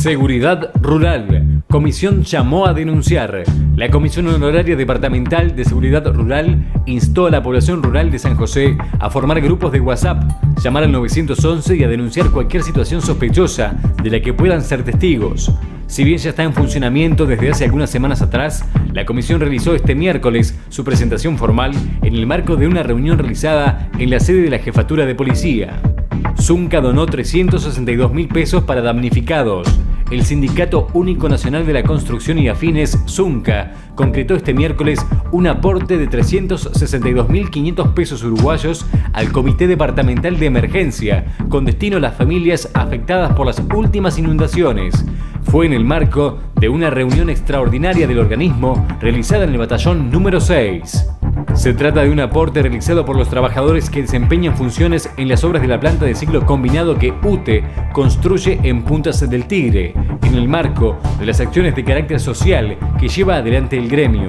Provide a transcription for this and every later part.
Seguridad Rural. Comisión llamó a denunciar. La Comisión Honoraria Departamental de Seguridad Rural instó a la población rural de San José a formar grupos de WhatsApp, llamar al 911 y a denunciar cualquier situación sospechosa de la que puedan ser testigos. Si bien ya está en funcionamiento desde hace algunas semanas atrás, la comisión realizó este miércoles su presentación formal en el marco de una reunión realizada en la sede de la Jefatura de Policía. Zunca donó 362.000 pesos para damnificados. El Sindicato Único Nacional de la Construcción y Afines, Zunca, concretó este miércoles un aporte de 362.500 pesos uruguayos al Comité Departamental de Emergencia, con destino a las familias afectadas por las últimas inundaciones. Fue en el marco de una reunión extraordinaria del organismo realizada en el batallón número 6. Se trata de un aporte realizado por los trabajadores que desempeñan funciones en las obras de la planta de ciclo combinado que UTE construye en Puntas del Tigre, en el marco de las acciones de carácter social que lleva adelante el gremio.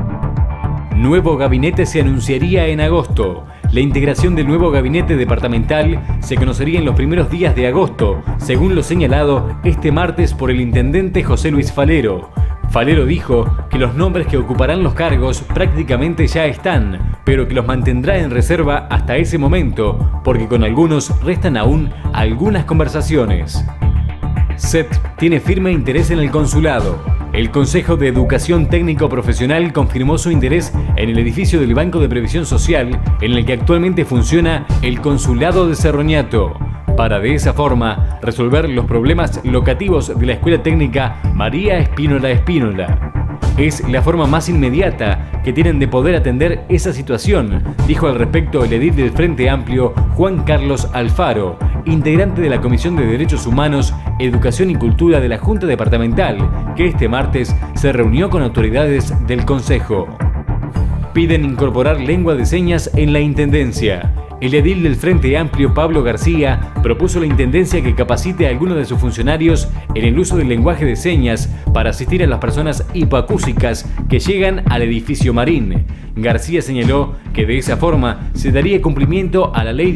Nuevo gabinete se anunciaría en agosto. La integración del nuevo gabinete departamental se conocería en los primeros días de agosto, según lo señalado este martes por el intendente José Luis Falero. Falero dijo que los nombres que ocuparán los cargos prácticamente ya están, pero que los mantendrá en reserva hasta ese momento, porque con algunos restan aún algunas conversaciones. SET tiene firme interés en el consulado. El Consejo de Educación Técnico Profesional confirmó su interés en el edificio del Banco de Previsión Social, en el que actualmente funciona el Consulado de Cerroñato, para de esa forma resolver los problemas locativos de la Escuela Técnica María Espínola. Es la forma más inmediata que tienen de poder atender esa situación, dijo al respecto el edil del Frente Amplio, Juan Carlos Alfaro, integrante de la Comisión de Derechos Humanos, Educación y Cultura de la Junta Departamental, que este martes se reunió con autoridades del Consejo. Piden incorporar lengua de señas en la Intendencia. El edil del Frente Amplio, Pablo García, propuso a la Intendencia que capacite a algunos de sus funcionarios en el uso del lenguaje de señas para asistir a las personas hipoacúsicas que llegan al edificio Marín. García señaló que de esa forma se daría cumplimiento a la Ley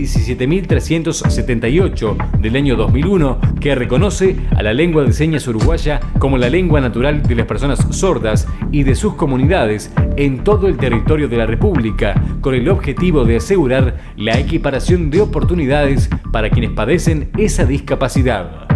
17.378 del año 2001, que reconoce a la lengua de señas uruguaya como la lengua natural de las personas sordas y de sus comunidades en todo el territorio de la República, con el objetivo de asegurar la equiparación de oportunidades para quienes padecen esa discapacidad.